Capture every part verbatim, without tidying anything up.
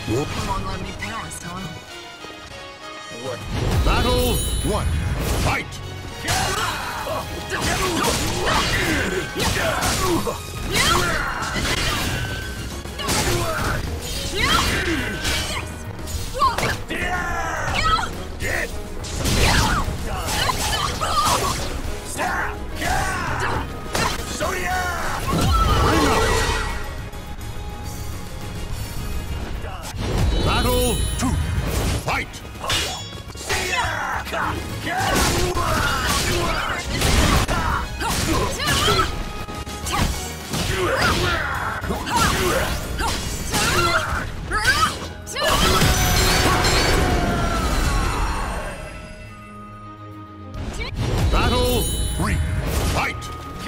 Won't let me pass, huh? Battle one. Fight! Battle two. Fight! Battle three. Fight!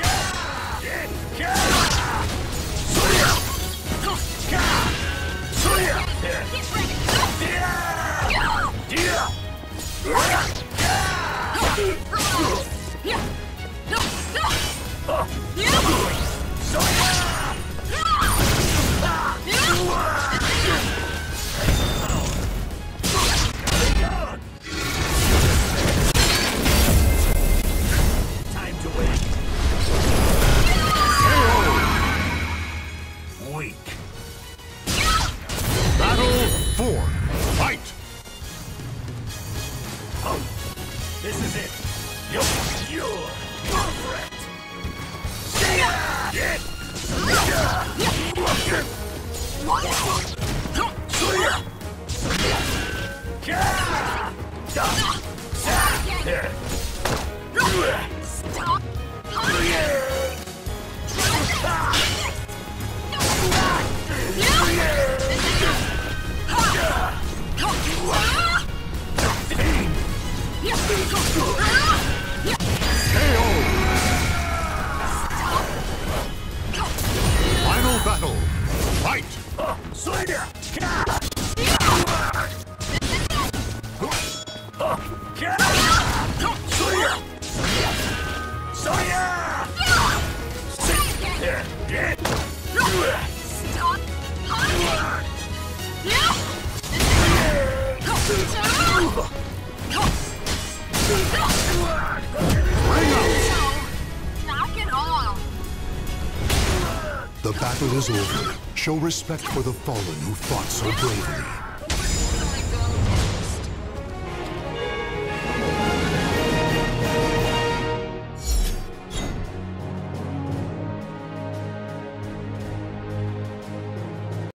This is it. You're, you're perfect. Get. Stop! Final battle. Fight! Knock it off! The battle is over. Show respect for the fallen who fought so bravely.